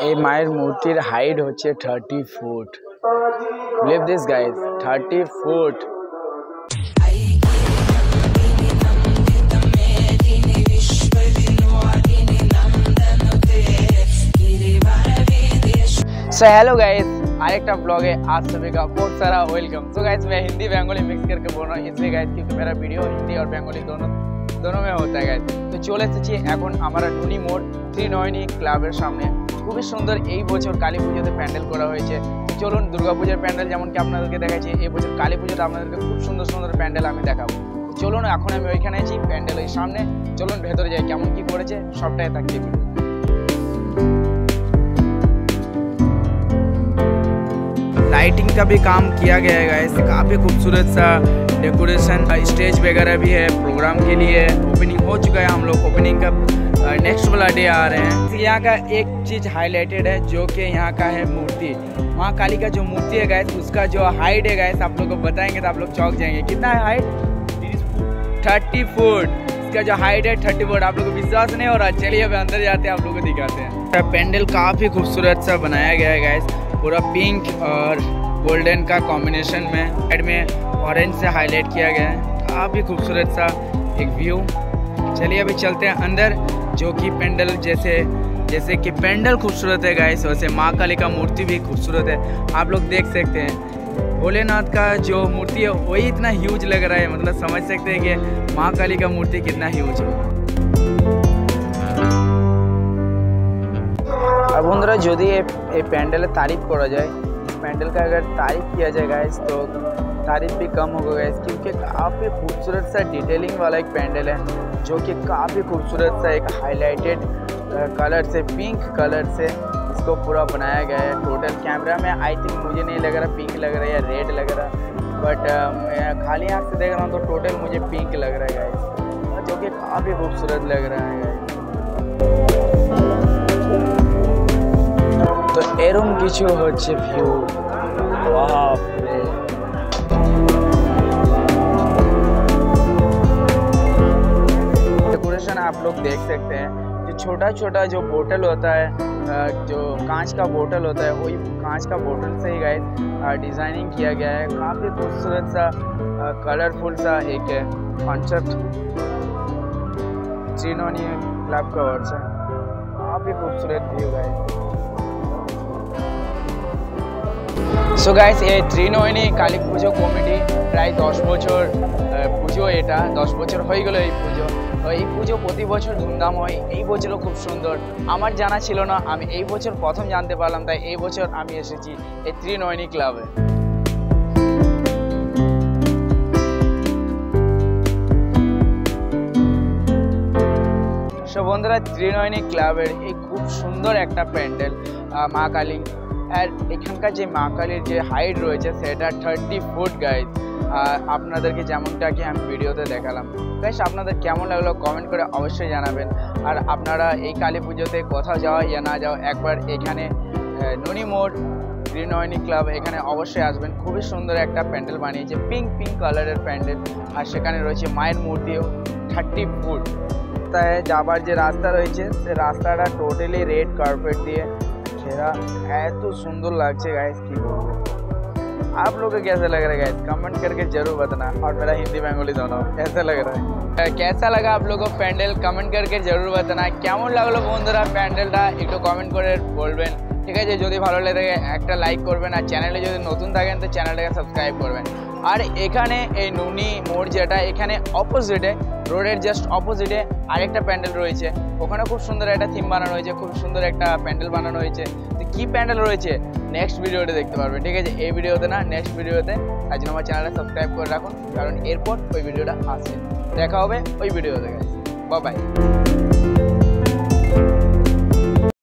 এই মায়ের মূর্তির হাইট হচ্ছে 30 foot. Believe this guys, 30 foot. So hello guys, आरेक्टा ब्लॉग है। आप सभी का बहुत सारा वेलकम। सो गाइस, मैं हिंदी बंगाली मिक्स करके बोल रहा हूँ इसलिए गाइस क्योंकि मेरा वीडियो हिंदी और बंगाली दोनों में होता है गाइस। तो चले এসেছি এখন আমরা নুনি মোড় ত্রিনয়নী ক্লাবের সামনে। খুবই সুন্দর এই বছর কালী পুজোতে প্যান্ডেল করা হয়েছে। তো চলুন দুর্গাপূজার প্যান্ডেল যেমন কি আপনাদেরকে দেখাচ্ছি, এই বছর কালী পুজোতে আপনাদেরকে খুব সুন্দর সুন্দর প্যান্ডেল আমি দেখাবো। তো চলুন, এখন আমি ওইখানে আছি প্যান্ডেলের সামনে। চলুন ভেতরে যাই, কেমন কি করেছে সবটাই থাকছে। लाइटिंग का भी काम किया गया है गाइस, काफ़ी खूबसूरत सा डेकोरेशन, स्टेज वगैरह भी है प्रोग्राम के लिए। ओपनिंग हो चुका है, हम लोग ओपनिंग का नेक्स्ट वाला डे आ रहे हैं। यहाँ का एक चीज़ हाईलाइटेड है जो कि यहाँ का है मूर्ति। माँ काली का जो मूर्ति है गाइस, उसका जो हाइट है गाइस आप लोग को बताएंगे तो आप लोग चौंक जाएंगे। कितना है हाइट? 30 फुट। इसका जो हाइट है 30 फुट। आप लोग को विश्वास नहीं हो रहा? चलिए अब अंदर जाते हैं, आप लोग को दिखाते हैं। पेंडल काफ़ी खूबसूरत सा बनाया गया है गाइस, पूरा पिंक और गोल्डन का कॉम्बिनेशन में, साइड में ऑरेंज से हाईलाइट किया गया है। काफ़ी खूबसूरत सा एक व्यू। चलिए अभी चलते हैं अंदर। जो कि पेंडल जैसे कि पेंडल खूबसूरत है गाइस, वैसे माँ काली का मूर्ति भी खूबसूरत है। आप लोग देख सकते हैं भोलेनाथ का जो मूर्ति है वही इतना ह्यूज लग रहा है, मतलब समझ सकते हैं कि माँ काली का मूर्ति कितना ह्यूज है। और बंधुरा यदि ये पैंडल तारीफ करा जाए, पैंडल का अगर तारीफ किया जाए गाइस तो तारीफ भी कम होगा गाइस, क्योंकि काफ़ी खूबसूरत सा डिटेलिंग वाला एक पैंडल है जो कि काफ़ी खूबसूरत सा एक हाईलाइटेड कलर से, पिंक कलर से इसको पूरा बनाया गया है। टोटल कैमरा में आई थिंक मुझे नहीं लग रहा पिंक लग रहा है या रेड लग रहा, बट मैं खाली आँख से देख रहा हूँ तो टोटल मुझे पिंक लग रहा है गाइस, जो कि काफ़ी खूबसूरत लग रहा है गाइस। तो एरम किछु होच्छे ভিউ। बाप रे, डेकोरेशन आप लोग देख सकते हैं। जो छोटा छोटा जो बोतल होता है, जो कांच का बोतल होता है, वही कांच का बोतल से ही गाइस डिज़ाइनिंग किया गया है। काफ़ी खूबसूरत सा कलरफुल सा एक कॉन्सेप्ट त्रिनयनी क्लब का वर्ष है। काफ़ी खूबसूरत व्यू गाइस। सो गाइस, ये त्रिनयनी काली पुजो कमिटी प्राय 10 বছর পুজো, এটা 10 বছর হয়ে গেল এই পুজো। এই পুজো প্রতি বছর ধুমধাম হয়, এই বছরও খুব সুন্দর। আমার জানা ছিল না, আমি এই বছর প্রথম জানতে পারলাম, তাই এই বছর আমি এসেছি এই त्रिनयनी ক্লাবে। সো বন্ধুরা, त्रिनयनी ক্লাবের এই খুব সুন্দর একটা প্যান্ডেল মা কালী, আর এখানকার যে মা কালীর যে হাইট রয়েছে সেটা 30 ফুট গাইস। আপনাদেরকে যেমনটা কি আমি ভিডিওতে দেখালাম গাইস, আপনাদের কেমন লাগলো কমেন্ট করে অবশ্যই জানাবেন। আর আপনারা এই কালী পুজোতে কোথাও যাওয়া ইয়া না যাও, একবার এখানে নুনি মোড় त्रिनयनी ক্লাব এখানে অবশ্যই আসবেন। খুবই সুন্দর একটা প্যান্ডেল বানিয়েছে, পিঙ্ক কালারের প্যান্ডেল, আর সেখানে রয়েছে মায়ের মূর্তিও 30 ফুট। তাই যাবার যে রাস্তা রয়েছে সে রাস্তাটা টোটালি রেড কার্পেট দিয়ে घेरा, तो सुंदर लगছে गाइस। की बोलूं, आप लोग को कैसा लग रहा है गाइस कमेंट करके जरूर बताना। और मेरा हिंदी बंगाली दोनों कैसा लग रहा है, कैसा लगा आप लोगों को पैंडल कमेंट करके जरूर बताना। কেমন লাগলো বন্ধুরা প্যান্ডেলটা একটু কমেন্ট করে বলবেন, ঠিক আছে? যদি ভালো লাগে একটা লাইক করবেন, আর চ্যানেলে যদি নতুন থাকেন তো চ্যানেলটাকে সাবস্ক্রাইব করবেন। আর এখানে এই নুনি মোড় যেটা, এখানে অপোজিটে রোডের জাস্ট অপোজিটে আরেকটা প্যান্ডেল রয়েছে, ওখানে খুব সুন্দর একটা থিম বানানো হয়েছে, খুব সুন্দর একটা প্যান্ডেল বানানো হয়েছে। তো কী প্যান্ডেল রয়েছে নেক্সট ভিডিওতে দেখতে পারবেন, ঠিক আছে? এই ভিডিওতে না, নেক্সট ভিডিওতে। তাই জন্য আমার চ্যানেলটা সাবস্ক্রাইব করে রাখুন, কারণ এরপর ওই ভিডিওটা আসছে। দেখা হবে ওই ভিডিওতে গাইস। Bye bye.